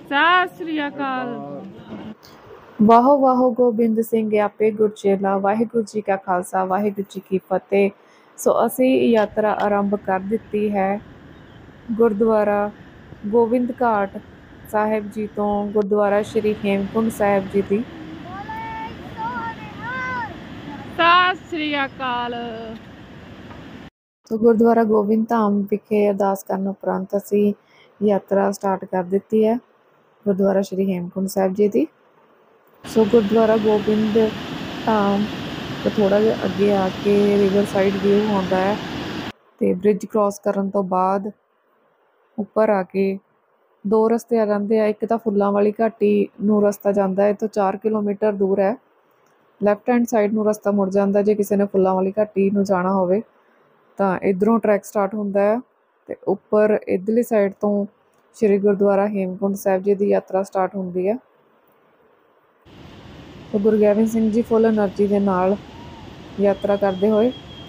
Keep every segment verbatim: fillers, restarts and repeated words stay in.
सत श्री अकाल। वाहो वाहो गोबिंद सिंह आपे गुरचेला। वाहिगुरू जी का खालसा वाहिगुरू जी की फतेह। सो असी यात्रा आरंभ कर दी है गुरुद्वारा गोबिंद घाट साहिब जी तो गुरुद्वारा श्री हेमकुंड साहिब जी की। सत श्री अकाल। तो गुरुद्वारा गोबिंद धाम विखे अरदास करने उपरंत असी यात्रा स्टार्ट कर दी है गुरुद्वारा श्री हेमकुंड साहिब जी की। सो गुरुद्वारा गोबिंद धाम तो थोड़ा जिहा अगे आके रिवर साइड व्यू आता है तो ब्रिज क्रॉस करन तो बाद उपर आके दो रस्ते आ जाते हैं। एक तो फुलों वाली घाटी नूं रस्ता जाता है तो चार किलोमीटर दूर है। लैफ्ट हैंड साइड नूं रस्ता मुड़ जाता जे किसी ने फुलों वाली घाटी नूं जाना होवे तो इधरों ट्रैक स्टार्ट होंदा है ते उपर इधरली साइड तो श्री गुरुद्वारा हेमकुंड साहिब जी की यात्रा स्टार्ट होंदी है। तो गुरु गोबिंद सिंह जी फुल एनर्जी के नाल यात्रा करते हुए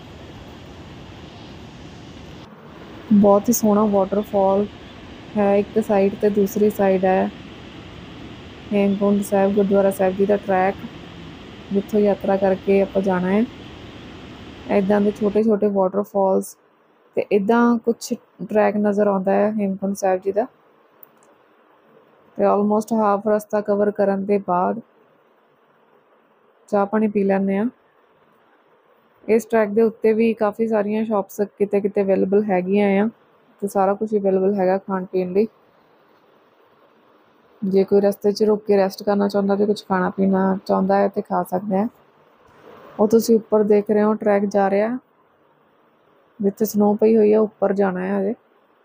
बहुत ही सोहना वाटरफॉल है एक साइड तो दूसरी साइड है हेमकुंड साहिब गुरुद्वारा साहिब जी का ट्रैक जिथों यात्रा करके आप जाना है। इदां दे छोटे छोटे वाटरफॉल्स तो इदां कुछ ट्रैक नज़र आता है हेमकुंड साहिब जी का। तो ऑलमोस्ट हाफ रस्ता कवर करन दे बाद चाह पानी पी लैंदे आ। इस ट्रैक के उत्ते भी काफ़ी सारिया शॉप्स किते किते अवेलेबल हैगियां आ तो सारा कुछ अवेलेबल हैगा खाण पीण लई। जे कोई रस्ते च रुक के रेस्ट करना चाहता तो कुछ खाना पीना चाहता है तो खा सकते हैं। वो तुसीं उपर देख रहे हो ट्रैक जा रहा जिथे स्नो पई हुई है उपर जाना है अजे।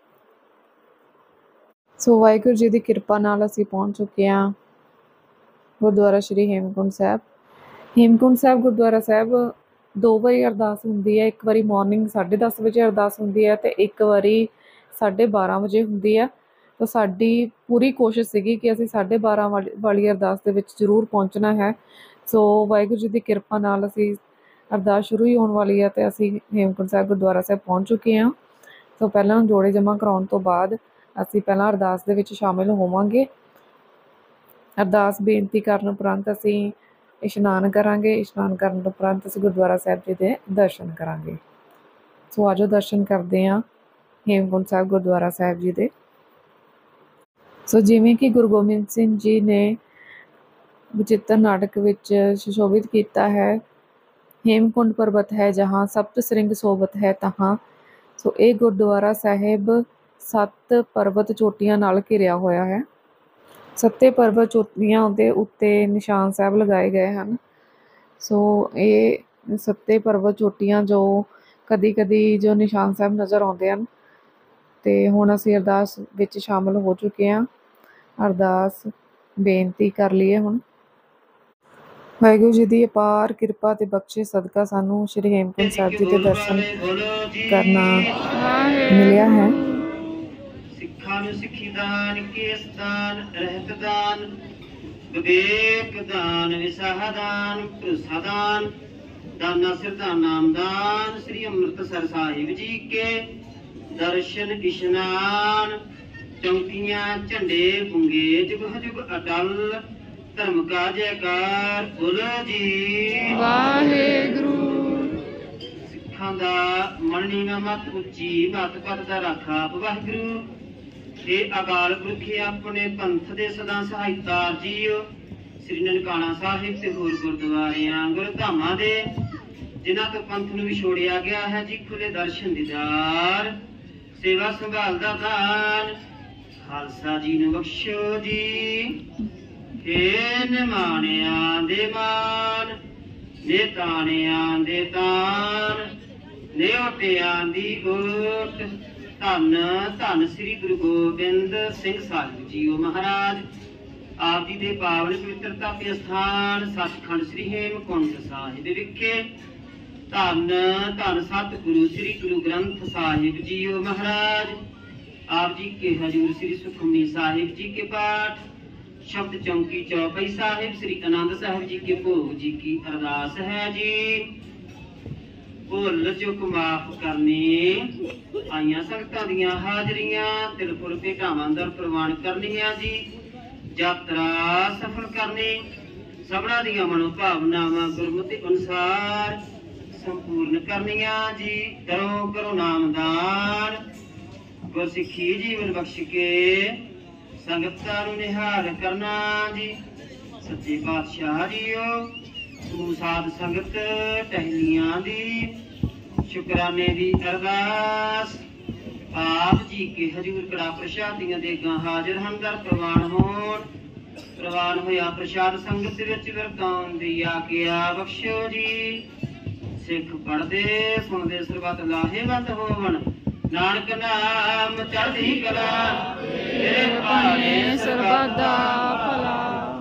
सो वाहिगुरू जी की कृपा नाल असीं पहुँच चुके हैं गुरुद्वारा श्री हेमकुंड साहिब। हेमकुंड साहिब गुरुद्वारा साहिब दो बारी अरदास होंदी है। एक बारी मॉर्निंग साढ़े दस बजे अरदास होंदी है तो एक बारी साढ़े बारह बजे होंदी है। तो साडी पूरी कोशिश सीगी कि असीं साढ़े बारह वाली वाली अरदास दे विच जरूर पहुँचना है। सो वाहिगुरू जी की कृपा नाल असीं अरदास शुरू ही होने वाली है तो असीं हेमकुंड साहिब गुरुद्वारा साहिब पहुँच चुके हैं। तो पहलां जोड़े जमा कराउण तो बाद असीं पहलां अरदास दे विच शामिल होवांगे। अरदास बेनती करन उपरंत असीं इशनान करांगे। इशनान करन उपरंत असीं गुरुद्वारा साहिब जी के दर्शन करांगे। सो आजो दर्शन करते हैं हेमकुंड साहिब गुरुद्वारा साहिब जी के। सो जिवें कि गुरु गोबिंद सिंह जी ने बचित्र नाटक विच सुशोभित किया है हेमकुंड पर्वत है जहाँ सप्त श्रृंग सोबत है तहाँ। सो ये गुरुद्वारा साहिब सत्त पर्वत चोटियां नाल घिरिया होया है। सत्ते पर्वत चोटियां दे उत्ते निशान साहिब लगाए गए हैं। सो ये सत्ते पर्वत चोटियां जो कदी कदी जो निशान साहिब नज़र आते हैं तो हुण असीं अरदास विच शामिल हो चुके हैं। अरदास बेनती कर लीए हुण। वाहिगुरू जी की अपार कृपा ते बख्शे सदका सानू श्री हेमकुंड साहिब जी के दर्शन करना मिलिया है। सिखां नूं सिखी दान केस दान रहत दान विवेक दान विसाह दान भरोसा दान दाना सिरदा नाम दान श्री अमृतसर साहिब जी के दर्शन इशनान चौकियां झंडे पुंगे जुग जुग अटल धर्म का जयकार बोलो जी वाहेगुरू। सिखां दा मननी ना मत उच्ची मत पद दा राखा वाहिगुरू। हे अकाल पुरख अपने पंथ दे सदा सहायता जीओ श्री ननकाना साहिब ते होर गुरुद्वारियां गुरधामां दे जिन्हां तो पंथ नूं विछोड़िया गया है जी खुले दर्शन दीदार सेवा संभाल दा दान खालसा जी नूं बख्शो जी। हे निमाणियां दे मान ने ताणियां दे तान ने ओटियां दी ओट धन धन श्री गुरु गोबिंद सिंह साहिब जीओ महाराज आप जी के पावन पवित्र तप स्थान सचखंड श्री हेमकुंड साहिब विखे धन धन सतगुरु श्री गुरु ग्रंथ साहिब जीओ महाराज आप जी के हजूर श्री सुखमनी साहिब जी के पाठ शब्द चौकी चौपाई साहिब श्री आनंद साहिब जी के भोग जी की अरदास है जी। भुल चुक माफ करनी आईया संगतां दियां हाजरियां तिल फुल भेटावां दर प्रवान करनियां जी। ਯਾਤਰਾ ਸਫਲ ਕਰਨੀ, ਸਭਨਾਂ ਦੀਆਂ ਮਨੋ ਭਾਵਨਾਵਾਂ ਗੁਰਮਤਿ ਅਨੁਸਾਰ ਸੰਪੂਰਨ ਕਰਨੀਆਂ ਜੀ। ਕਰੋ ਕਰੋ ਨਾਮਦਾਨ, ਗੁਰਸਿੱਖੀ ਜੀਵਨ ਬਖਸ਼ ਕੇ ਸੰਗਤਾਂ ਨੂੰ ਨਿਹਾਲ ਕਰਨਾ ਜੀ। ਸੱਚੇ ਪਾਤਸ਼ਾਹ ਜੀਓ ਸਮੂਹ ਸਾਧ ਸੰਗਤ ਟਹਿਲੀਆਂ ਦੀ ਸ਼ੁਕਰਾਨੇ ਦੀ ਅਰਦਾਸ। ਆਪ ਜੀ ਕੇ ਹਜੂਰ ਕੜਾ ਪ੍ਰਸ਼ਾਦੀਆਂ ਦੇ ਗਾਂ ਹਾਜ਼ਰ ਹਨ, ਦਰ ਪ੍ਰਵਾਨ ਹੋਣ। ਪ੍ਰਵਾਨ ਹੋਇਆ ਪ੍ਰਸ਼ਾਦ ਸੰਗਤ ਵਿੱਚ ਵਰਤਾਉਣ ਦੀ ਆਗਿਆ ਬਖਸ਼ੋ ਜੀ। ਸਿੱਖ ਪੜਦੇ ਸੁਣਦੇ ਸਰਬੱਤ ਲਾਹੇਵੰਦ ਹੋਵਣ, ਨਾਨਕ ਨਾਮ ਚੜ੍ਹਦੀ ਕਲਾ ਤੇਰੇ ਭਾਣੇ ਸਰਬੱਤ ਦਾ ਭਲਾ।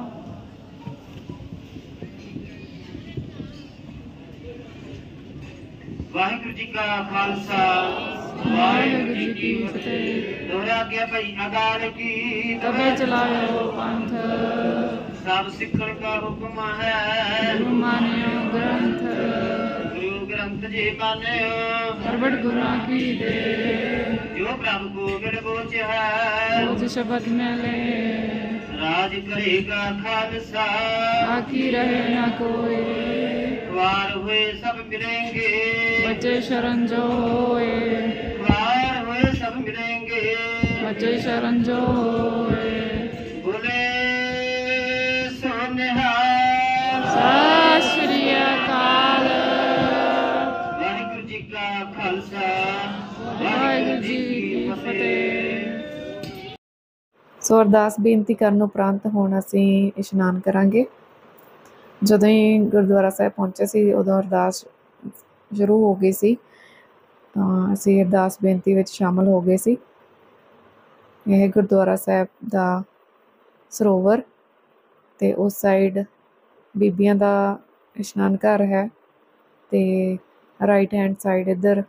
ਵਾਹਿਗੁਰੂ ਜੀ ਕਾ ਖਾਲਸਾ ਵਾਹਿਗੁਰੂ ਜੀ ਕੀ ਫਤਿਹ। ਦੋਹਰਾ ਗਿਆ ਭਈ ਅਕਾਲ ਕੀ ਤਬੇ ਚਲਾਇਓ ਪੰਥ, ਸਭ ਸਿੱਖਣ ਕਾ ਹੁਕਮ ਹੈ। ਗੁਰੂ ਮਾਨਿਓ ਗ੍ਰੰਥ, ਗੁਰੂ ਗ੍ਰੰਥ ਜੀ ਮਾਨਿਓ। ਪ੍ਰਗਟ ਗੁਰਾਂ ਕੀ ਦੇ, ਜੋ ਪ੍ਰਭ ਗੋਬਿੰਦ ਬੋਚ ਹੈ। ਰੋਜ ਸ਼ਬਦ ਮੇਲੇ, ਰਾਜ ਕਰੇਗਾ ਖਾਲਸਾ। ਆਕੀ ਰਹੇ ਨਾ ਕੋਏ, ਵਾਰ ਹੋਏ ਸਭ ਮਿਲेंगे। बचे शरण जो होए, वार होए सब मिलेंगे। बचे शरण जो होए। बोले सो निहाल। सत श्री अकाल। वाहिगुरु जी का खालसा, वाहिगुरु जी की फतेह। ਸੋ ਅਰਦਾਸ ਬੇਨਤੀ ਕਰਨ ਉਪਰੰਤ ਹੁਣ ਅਸੀਂ ਇਸ਼ਨਾਨ ਕਰਾਂਗੇ। ਜਦੋਂ ਹੀ ਗੁਰਦੁਆਰਾ ਸਾਹਿਬ ਪਹੁੰਚੇ ਸੀ ਉਦੋਂ ਅਰਦਾਸ ਸ਼ੁਰੂ ਹੋ ਗਈ ਸੀ, ਤਾਂ ਅਸੀਂ ਅਰਦਾਸ ਬੇਨਤੀ ਵਿੱਚ ਸ਼ਾਮਲ ਹੋ ਗਏ ਸੀ। ਇਹ ਗੁਰਦੁਆਰਾ ਸਾਹਿਬ ਦਾ ਸਰੋਵਰ ਅਤੇ ਉਸ ਸਾਈਡ ਬੀਬੀਆਂ ਦਾ ਇਸ਼ਨਾਨ ਘਰ ਹੈ ਅਤੇ ਰਾਈਟ ਹੈਂਡ ਸਾਈਡ ਇੱਧਰ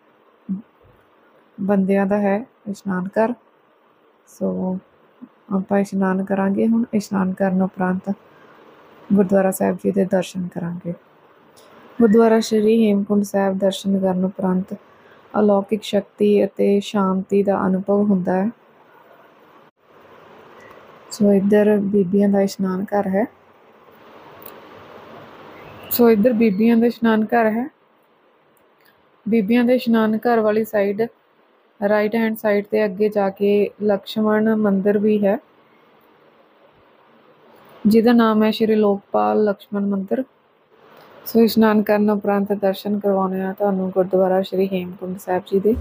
ਬੰਦਿਆਂ ਦਾ ਹੈ ਇਸ਼ਨਾਨ ਘਰ। ਸੋ ਆਪਾਂ ਇਸ਼ਨਾਨ ਕਰਾਂਗੇ ਹੁਣ। ਇਸ਼ਨਾਨ ਕਰਨ ਉਪਰੰਤ ਗੁਰਦੁਆਰਾ ਸਾਹਿਬ ਜੀ ਦੇ ਦਰਸ਼ਨ ਕਰਾਂਗੇ। ਗੁਰਦੁਆਰਾ ਸ਼੍ਰੀ ਹੇਮਕੁੰਟ ਸਾਹਿਬ ਦਰਸ਼ਨ ਕਰਨ ਉਪਰੰਤ ਅਲੌਕਿਕ ਸ਼ਕਤੀ ਅਤੇ ਸ਼ਾਂਤੀ ਦਾ ਅਨੁਭਵ ਹੁੰਦਾ ਹੈ। ਸੋ ਇੱਧਰ ਬੀਬੀਆਂ ਦਾ ਇਸ਼ਨਾਨ ਘਰ ਹੈ। ਸੋ ਇੱਧਰ ਬੀਬੀਆਂ ਦਾ ਇਸ਼ਨਾਨ ਘਰ ਹੈ। ਬੀਬੀਆਂ ਦੇ ਇਸ਼ਨਾਨ ਘਰ ਵਾਲੀ ਸਾਈਡ ਰਾਈਟ ਹੈਂਡ ਸਾਈਡ 'ਤੇ ਅੱਗੇ ਜਾ ਕੇ ਲਕਸ਼ਮਣ ਮੰਦਿਰ ਵੀ ਹੈ, ਜਿਹਦਾ ਨਾਮ ਹੈ ਸ਼੍ਰੀ ਲੋਕਪਾਲ ਲਕਸ਼ਮਣ ਮੰਦਿਰ। ਸੋ ਇਸ਼ਨਾਨ ਕਰਨ ਉਪਰੰਤ ਦਰਸ਼ਨ ਕਰਵਾਉਣੇ ਆ ਤੁਹਾਨੂੰ ਗੁਰਦੁਆਰਾ ਸ਼੍ਰੀ ਹੇਮਕੁੰਟ ਸਾਹਿਬ ਜੀ ਦੇ।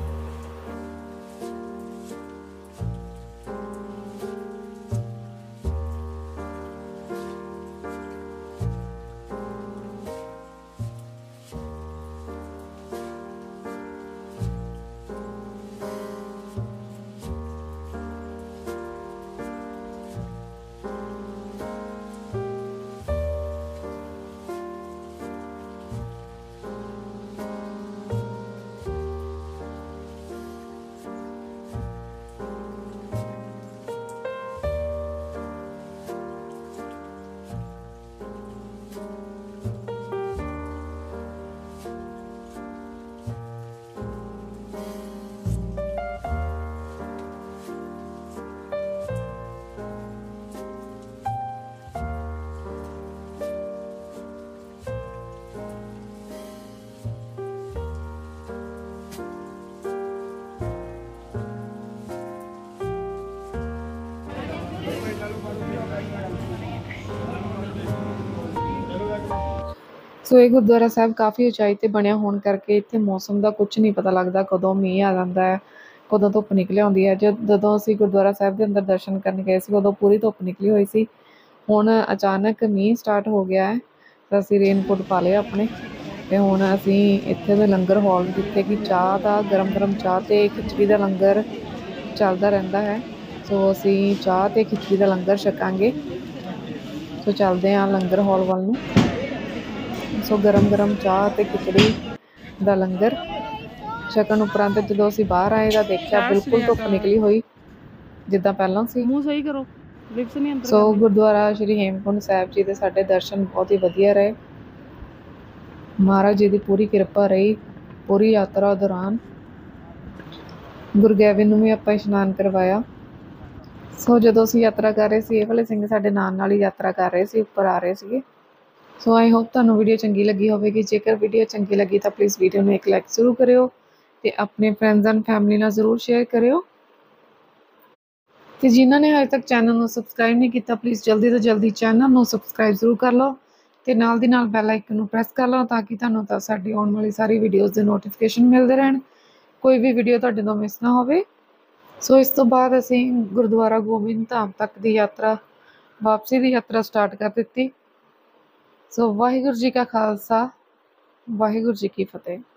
ਸੋ ਇਹ ਗੁਰਦੁਆਰਾ ਸਾਹਿਬ ਕਾਫੀ ਉਚਾਈ 'ਤੇ ਬਣਿਆ ਹੋਣ ਕਰਕੇ ਇੱਥੇ ਮੌਸਮ ਦਾ ਕੁਝ ਨਹੀਂ ਪਤਾ ਲੱਗਦਾ, ਕਦੋਂ ਮੀਂਹ ਆ ਜਾਂਦਾ ਹੈ, ਕਦੋਂ ਧੁੱਪ ਨਿਕਲ ਆਉਂਦੀ ਹੈ। ਜਦ ਜਦੋਂ ਅਸੀਂ ਗੁਰਦੁਆਰਾ ਸਾਹਿਬ ਦੇ ਅੰਦਰ ਦਰਸ਼ਨ ਕਰਨ ਗਏ ਸੀ ਉਦੋਂ ਪੂਰੀ ਧੁੱਪ ਨਿਕਲੀ ਹੋਈ ਸੀ। ਹੁਣ ਅਚਾਨਕ ਮੀਂਹ ਸਟਾਰਟ ਹੋ ਗਿਆ ਹੈ ਤਾਂ ਅਸੀਂ ਰੇਨਕੋਟ ਪਾ ਲਿਆ ਆਪਣੇ, ਅਤੇ ਹੁਣ ਅਸੀਂ ਇੱਥੇ ਦੇ ਲੰਗਰ ਹਾਲ ਜਿੱਥੇ ਕਿ ਚਾਹ ਦਾ ਗਰਮ ਗਰਮ ਚਾਹ ਅਤੇ ਖਿਚੜੀ ਦਾ ਲੰਗਰ ਚੱਲਦਾ ਰਹਿੰਦਾ ਹੈ। ਸੋ ਅਸੀਂ ਚਾਹ ਅਤੇ ਖਿਚੜੀ ਦਾ ਲੰਗਰ ਛਕਾਂਗੇ। ਸੋ ਚੱਲਦੇ ਹਾਂ ਲੰਗਰ ਹਾਲ ਵੱਲ ਨੂੰ। ਸੋ ਗਰਮ ਗਰਮ ਚਾਹ ਅਤੇ ਖਿਚੜੀ ਦਾ ਲੰਗਰ ਛਕਣ ਉਪਰੰਤ ਜਦੋਂ ਅਸੀਂ ਬਾਹਰ ਆਏ ਤਾਂ ਦੇਖਿਆ ਬਿਲਕੁਲ ਧੁੱਪ ਨਿਕਲੀ ਹੋਈ ਜਿੱਦਾਂ ਪਹਿਲਾਂ ਸੀ। ਮੂੰਹ ਸਹੀ ਕਰੋ, ਲਿਪਸ ਨਹੀਂ ਅੰਦਰ। ਸੋ ਗੁਰਦੁਆਰਾ ਸ਼੍ਰੀ ਹੇਮਕੁੰਟ ਸਾਹਿਬ ਜੀ ਦੇ ਸਾਡੇ ਦਰਸ਼ਨ ਬਹੁਤ ਹੀ ਵਧੀਆ ਰਹੇ। ਮਹਾਰਾਜ ਜੀ ਦੀ ਪੂਰੀ ਕਿਰਪਾ ਰਹੀ ਪੂਰੀ ਯਾਤਰਾ ਦੌਰਾਨ। ਗੁਰੂ ਗੋਬਿੰਦ ਨੂੰ ਵੀ ਆਪਾਂ ਇਸ਼ਨਾਨ ਕਰਵਾਇਆ। ਸੋ ਜਦੋਂ ਅਸੀਂ ਯਾਤਰਾ ਕਰ ਰਹੇ ਸੀ, ਇਹ ਵਾਲੇ ਸਿੰਘ ਸਾਡੇ ਨਾਲ ਨਾਲ ਹੀ ਯਾਤਰਾ ਕਰ ਰਹੇ ਸੀ, ਉੱਪਰ ਆ ਰਹੇ ਸੀਗੇ। ਸੋ ਆਈ ਹੋਪ ਤੁਹਾਨੂੰ ਵੀਡੀਓ ਚੰਗੀ ਲੱਗੀ ਹੋਵੇਗੀ। ਜੇਕਰ ਵੀਡੀਓ ਚੰਗੀ ਲੱਗੀ ਤਾਂ ਪਲੀਜ਼ ਵੀਡੀਓ ਨੂੰ ਇੱਕ ਲਾਈਕ ਜ਼ਰੂਰ ਕਰਿਓ ਤੇ ਆਪਣੇ ਫਰੈਂਡਸ ਐਂਡ ਫੈਮਿਲੀ ਨਾਲ ਜ਼ਰੂਰ ਸ਼ੇਅਰ ਕਰਿਓ। ਤੇ ਜਿਨ੍ਹਾਂ ਨੇ ਹਜੇ ਤੱਕ ਚੈਨਲ ਨੂੰ ਸਬਸਕ੍ਰਾਈਬ ਨਹੀਂ ਕੀਤਾ, ਪਲੀਜ਼ ਜਲਦੀ ਤੋਂ ਜਲਦੀ ਚੈਨਲ ਨੂੰ ਸਬਸਕ੍ਰਾਈਬ ਜ਼ਰੂਰ ਕਰ ਲਓ ਤੇ ਨਾਲ ਦੀ ਨਾਲ ਬੈਲ ਆਈਕਨ ਨੂੰ ਪ੍ਰੈਸ ਕਰ ਲਓ ਤਾਂ ਕਿ ਤੁਹਾਨੂੰ ਤਾਂ ਸਾਡੀ ਆਉਣ ਵਾਲੀ ਸਾਰੀ ਵੀਡੀਓਜ਼ ਦੇ ਨੋਟੀਫਿਕੇਸ਼ਨ ਮਿਲਦੇ ਰਹਿਣ, ਕੋਈ ਵੀ ਵੀਡੀਓ ਤੁਹਾਡੇ ਤੋਂ ਮਿਸ ਨਾ ਹੋਵੇ। ਸੋ ਇਸ ਤੋਂ ਬਾਅਦ ਅਸੀਂ ਗੁਰਦੁਆਰਾ ਗੋਬਿੰਦ ਧਾਮ ਤੱਕ ਦੀ ਯਾਤਰਾ, ਵਾਪਸੀ ਦੀ ਯਾਤਰਾ ਸਟਾਰਟ ਕਰ ਦਿੱਤੀ। ਸੋ ਵਾਹਿਗੁਰੂ ਜੀ ਕਾ ਖਾਲਸਾ, ਵਾਹਿਗੁਰੂ ਜੀ ਕੀ ਫਤਿਹ।